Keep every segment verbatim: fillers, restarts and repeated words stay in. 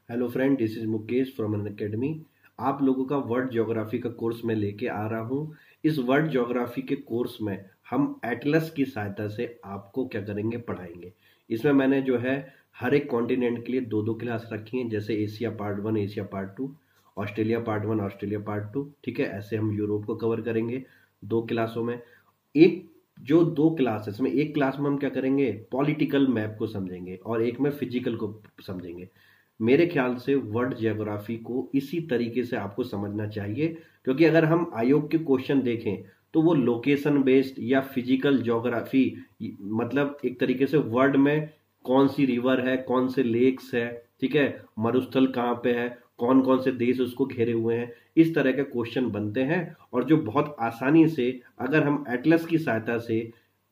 Hello friend, this is Mukesh from Unacademy. आप लोगों का वर्ल्ड ज्योग्राफी का कोर्स मैं लेके आ रहा हूँ। इस वर्ल्ड ज्योग्राफी के कोर्स में हम एटलस की सहायता से आपको क्या करेंगे, पढ़ाएंगे। इसमें मैंने जो है हर एक कॉन्टिनेंट के लिए दो दो क्लास रखी हैं, जैसे Asia part one, Asia part two, Australia part one, Australia part two. ठीक है, ऐसे हम यूरोप को कवर करेंगे दो क्लासों में। एक जो दो क्लासेस में, एक क्लास में हम क्या करेंगे, पॉलिटिकल मैप को समझेंगे और एक में फिजिकल को समझेंगे। मेरे ख्याल से वर्ल्ड ज्योग्राफी को इसी तरीके से आपको समझना चाहिए, क्योंकि अगर हम आयोग के क्वेश्चन देखें तो वो लोकेशन बेस्ड या फिजिकल ज्योग्राफी, मतलब एक तरीके से वर्ल्ड में कौन सी रिवर है, कौन से लेक्स है, ठीक है, मरुस्थल कहाँ पे है, कौन कौन से देश उसको घेरे हुए हैं, इस तरह के क्वेश्चन बनते हैं। और जो बहुत आसानी से अगर हम एटलस की सहायता से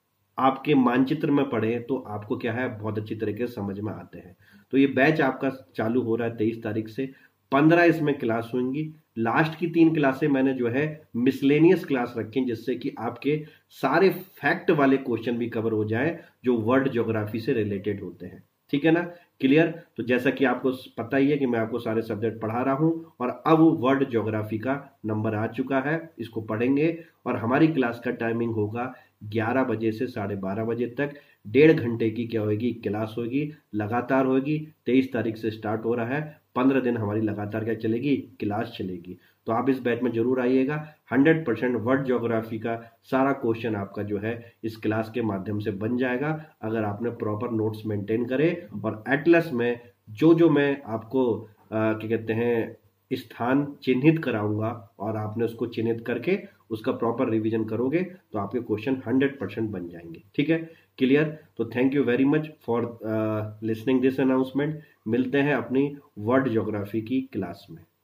आपके मानचित्र में पढ़े तो आपको क्या है, बहुत अच्छी तरीके से समझ में आते हैं। तो ये बैच आपका चालू हो रहा है तेईस तारीख से। पंद्रह इसमें क्लास होंगी। लास्ट की तीन क्लासें मैंने जो है मिसलेनियस क्लास रखी, जिससे कि आपके सारे फैक्ट वाले क्वेश्चन भी कवर हो जाए जो वर्ल्ड ज्योग्राफी से रिलेटेड होते हैं। ठीक है ना, क्लियर। तो जैसा कि आपको पता ही है कि मैं आपको सारे सब्जेक्ट पढ़ा रहा हूं और अब वर्ल्ड ज्योग्राफी का नंबर आ चुका है, इसको पढ़ेंगे। और हमारी क्लास का टाइमिंग होगा ग्यारह बजे से साढ़े बारह बजे तक। डेढ़ घंटे की क्या होगी, क्लास होगी, लगातार होगी। तेईस तारीख से स्टार्ट हो रहा है, पंद्रह दिन हमारी लगातार क्या चलेगी, क्लास चलेगी। तो आप इस बैच में जरूर आइएगा। हंड्रेड परसेंट वर्ल्ड ज्योग्राफी का सारा क्वेश्चन आपका जो है इस क्लास के माध्यम से बन जाएगा, अगर आपने प्रॉपर नोट्स मेंटेन करे। और एटलस में जो जो मैं आपको क्या कहते हैं स्थान चिन्हित कराऊंगा और आपने उसको चिन्हित करके उसका प्रॉपर रिवीजन करोगे तो आपके क्वेश्चन हंड्रेड परसेंट बन जाएंगे। ठीक है, क्लियर। तो thank you very much for listening this announcement. मिलते हैं अपनी वर्ल्ड ज्योग्राफी की क्लास में।